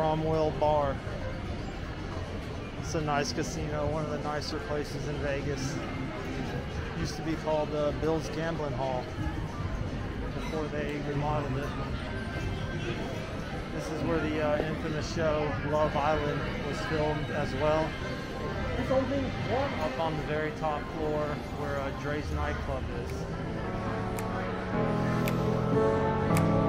Cromwell bar. It's a nice casino, one of the nicer places in Vegas. Used to be called Bill's Gambling Hall before they remodeled it. This is where the infamous show Love Island was filmed as well. Up on the very top floor where Dre's nightclub is.